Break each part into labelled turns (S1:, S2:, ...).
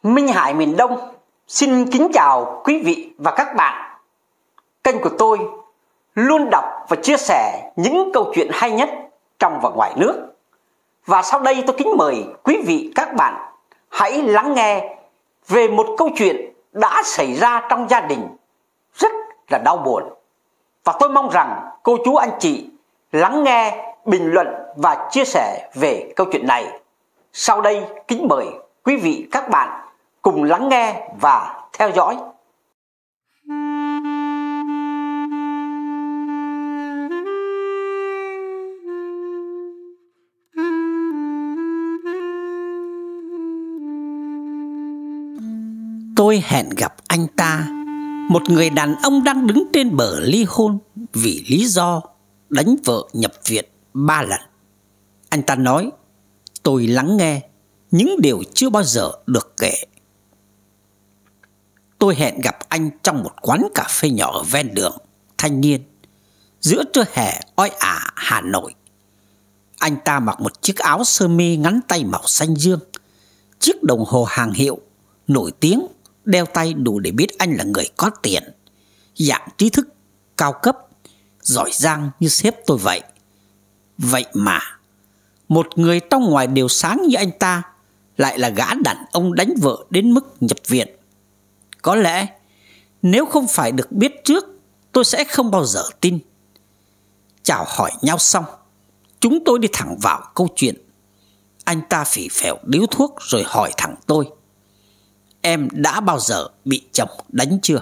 S1: Minh Hải miền Đông xin kính chào quý vị và các bạn. Kênh của tôi luôn đọc và chia sẻ những câu chuyện hay nhất trong và ngoài nước. Và sau đây tôi kính mời quý vị các bạn hãy lắng nghe về một câu chuyện đã xảy ra trong gia đình rất là đau buồn. Và tôi mong rằng cô chú anh chị lắng nghe, bình luận và chia sẻ về câu chuyện này. Sau đây kính mời quý vị các bạn cùng lắng nghe và theo dõi.
S2: Tôi hẹn gặp anh ta, một người đàn ông đang đứng trên bờ ly hôn vì lý do đánh vợ nhập viện 3 lần. Anh ta nói, tôi lắng nghe những điều chưa bao giờ được kể. Tôi hẹn gặp anh trong một quán cà phê nhỏ ở ven đường Thanh Niên, giữa trưa hè oi ả Hà Nội. Anh ta mặc một chiếc áo sơ mi ngắn tay màu xanh dương, chiếc đồng hồ hàng hiệu nổi tiếng đeo tay đủ để biết anh là người có tiền, dạng trí thức cao cấp, giỏi giang như sếp tôi vậy. Vậy mà một người trong ngoài đều sáng như anh ta lại là gã đàn ông đánh vợ đến mức nhập viện. Có lẽ nếu không phải được biết trước, tôi sẽ không bao giờ tin. Chào hỏi nhau xong, chúng tôi đi thẳng vào câu chuyện. Anh ta phì phèo điếu thuốc rồi hỏi thẳng tôi, em đã bao giờ bị chồng đánh chưa?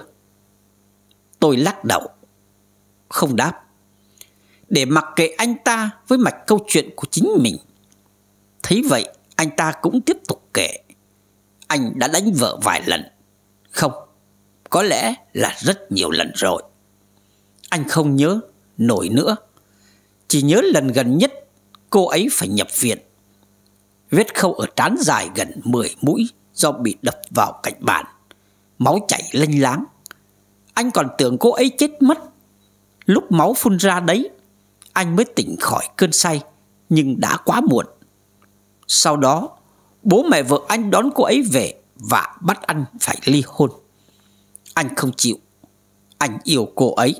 S2: Tôi lắc đầu, không đáp, để mặc kệ anh ta với mạch câu chuyện của chính mình. Thấy vậy, anh ta cũng tiếp tục kể. Anh đã đánh vợ vài lần. Không, có lẽ là rất nhiều lần rồi. Anh không nhớ nổi nữa. Chỉ nhớ lần gần nhất cô ấy phải nhập viện. Vết khâu ở trán dài gần 10 mũi do bị đập vào cạnh bàn, máu chảy lênh láng. Anh còn tưởng cô ấy chết mất. Lúc máu phun ra đấy, anh mới tỉnh khỏi cơn say, nhưng đã quá muộn. Sau đó, bố mẹ vợ anh đón cô ấy về và bắt anh phải ly hôn. Anh không chịu. Anh yêu cô ấy.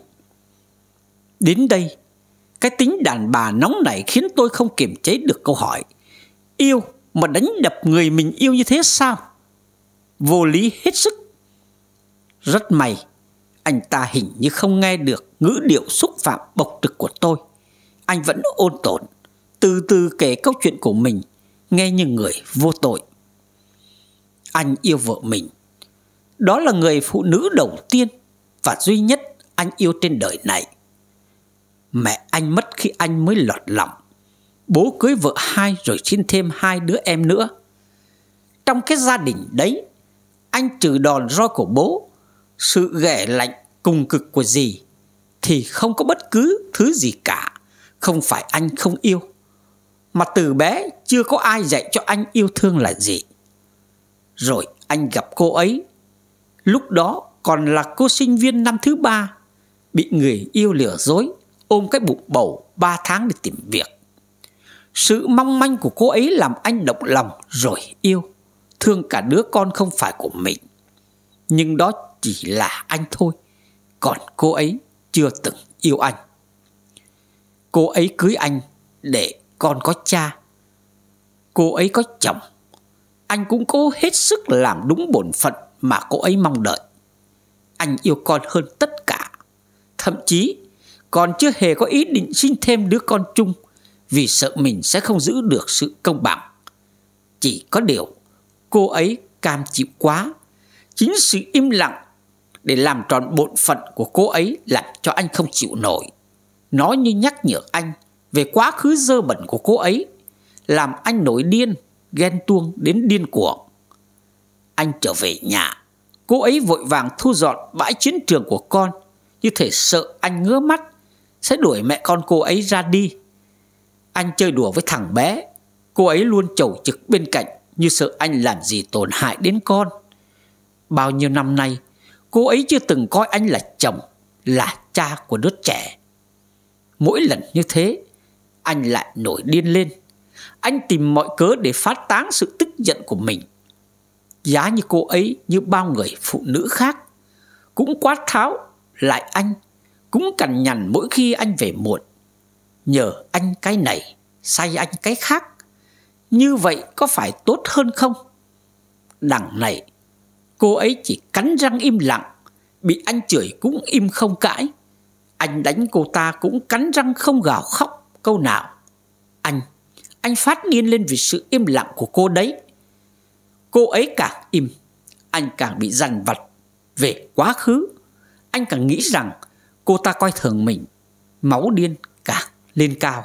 S2: Đến đây, cái tính đàn bà nóng nảy khiến tôi không kiềm chế được câu hỏi. Yêu mà đánh đập người mình yêu như thế sao? Vô lý hết sức. Rất may, anh ta hình như không nghe được ngữ điệu xúc phạm bộc trực của tôi. Anh vẫn ôn tồn, từ từ kể câu chuyện của mình, nghe như người vô tội. Anh yêu vợ mình. Đó là người phụ nữ đầu tiên và duy nhất anh yêu trên đời này. Mẹ anh mất khi anh mới lọt lòng. Bố cưới vợ 2 rồi sinh thêm 2 đứa em nữa. Trong cái gia đình đấy, anh trừ đòn roi của bố, sự ghẻ lạnh cùng cực của dì, thì không có bất cứ thứ gì cả. Không phải anh không yêu, mà từ bé chưa có ai dạy cho anh yêu thương là gì. Rồi anh gặp cô ấy. Lúc đó còn là cô sinh viên năm thứ 3, bị người yêu lừa dối, ôm cái bụng bầu 3 tháng để tìm việc. Sự mong manh của cô ấy làm anh động lòng rồi yêu, thương cả đứa con không phải của mình. Nhưng đó chỉ là anh thôi, còn cô ấy chưa từng yêu anh. Cô ấy cưới anh để con có cha. Cô ấy có chồng. Anh cũng cố hết sức làm đúng bổn phận mà cô ấy mong đợi. Anh yêu con hơn tất cả. Thậm chí còn chưa hề có ý định sinh thêm đứa con chung, vì sợ mình sẽ không giữ được sự công bằng. Chỉ có điều cô ấy cam chịu quá. Chính sự im lặng để làm tròn bổn phận của cô ấy làm cho anh không chịu nổi. Nó như nhắc nhở anh về quá khứ dơ bẩn của cô ấy, làm anh nổi điên, ghen tuông đến điên cuồng. Anh trở về nhà, cô ấy vội vàng thu dọn bãi chiến trường của con, như thể sợ anh ngứa mắt sẽ đuổi mẹ con cô ấy ra đi. Anh chơi đùa với thằng bé, cô ấy luôn chầu trực bên cạnh, như sợ anh làm gì tổn hại đến con. Bao nhiêu năm nay, cô ấy chưa từng coi anh là chồng, là cha của đứa trẻ. Mỗi lần như thế, anh lại nổi điên lên. Anh tìm mọi cớ để phát tán sự tức giận của mình. Giá như cô ấy như bao người phụ nữ khác, cũng quát tháo lại anh, cũng cằn nhằn mỗi khi anh về muộn, nhờ anh cái này, say anh cái khác. Như vậy có phải tốt hơn không? Đằng này, cô ấy chỉ cắn răng im lặng, bị anh chửi cũng im không cãi. Anh đánh cô ta cũng cắn răng không gào khóc câu nào. Anh phát điên lên vì sự im lặng của cô đấy. Cô ấy càng im, anh càng bị dằn vặt về quá khứ. Anh càng nghĩ rằng cô ta coi thường mình. Máu điên càng lên cao.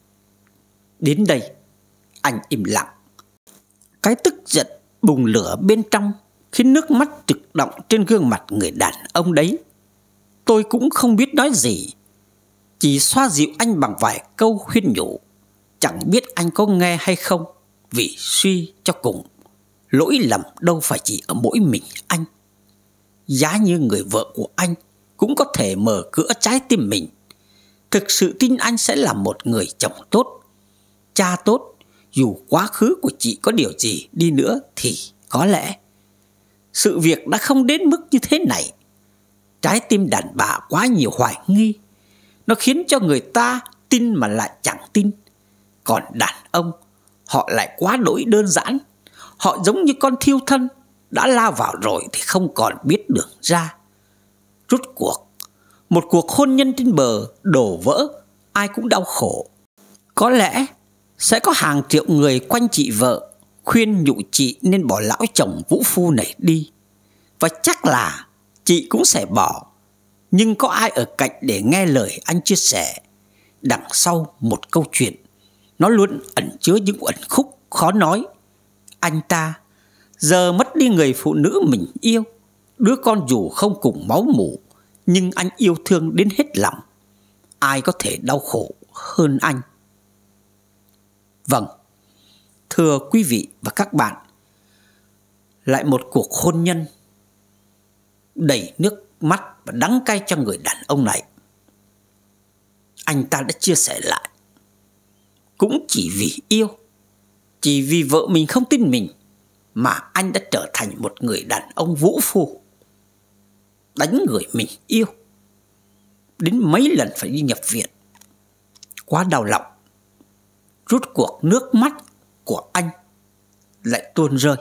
S2: Đến đây, anh im lặng. Cái tức giận bùng lửa bên trong khiến nước mắt trực đọng trên gương mặt người đàn ông đấy. Tôi cũng không biết nói gì, chỉ xoa dịu anh bằng vài câu khuyên nhủ. Chẳng biết anh có nghe hay không, vì suy cho cùng, lỗi lầm đâu phải chỉ ở mỗi mình anh. Giá như người vợ của anh cũng có thể mở cửa trái tim mình. Thực sự tin anh sẽ là một người chồng tốt, cha tốt. Dù quá khứ của chị có điều gì đi nữa thì có lẽ sự việc đã không đến mức như thế này. Trái tim đàn bà quá nhiều hoài nghi, nó khiến cho người ta tin mà lại chẳng tin. Còn đàn ông, họ lại quá đỗi đơn giản. Họ giống như con thiêu thân, đã lao vào rồi thì không còn biết đường ra. Rốt cuộc, một cuộc hôn nhân trên bờ đổ vỡ, ai cũng đau khổ. Có lẽ sẽ có hàng triệu người quanh chị vợ khuyên nhủ chị nên bỏ lão chồng vũ phu này đi. Và chắc là chị cũng sẽ bỏ. Nhưng có ai ở cạnh để nghe lời anh chia sẻ? Đằng sau một câu chuyện, nó luôn ẩn chứa những uẩn khúc khó nói. Anh ta giờ mất đi người phụ nữ mình yêu, đứa con dù không cùng máu mủ, nhưng anh yêu thương đến hết lòng. Ai có thể đau khổ hơn anh? Vâng, thưa quý vị và các bạn, lại một cuộc hôn nhân đầy nước mắt và đắng cay cho người đàn ông này. Anh ta đã chia sẻ lại, cũng chỉ vì yêu, chỉ vì vợ mình không tin mình, mà anh đã trở thành một người đàn ông vũ phu, đánh người mình yêu, đến mấy lần phải đi nhập viện. Quá đau lòng. Rốt cuộc nước mắt của anh lại tuôn rơi.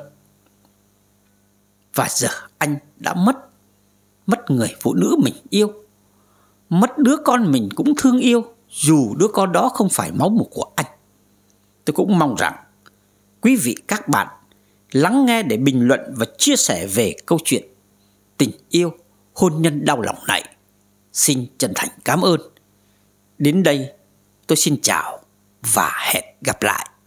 S2: Và giờ anh đã mất người phụ nữ mình yêu, mất đứa con mình cũng thương yêu, dù đứa con đó không phải máu mủ của anh. Tôi cũng mong rằng quý vị các bạn lắng nghe để bình luận và chia sẻ về câu chuyện tình yêu hôn nhân đau lòng này. Xin chân thành cảm ơn. Đến đây tôi xin chào và hẹn gặp lại.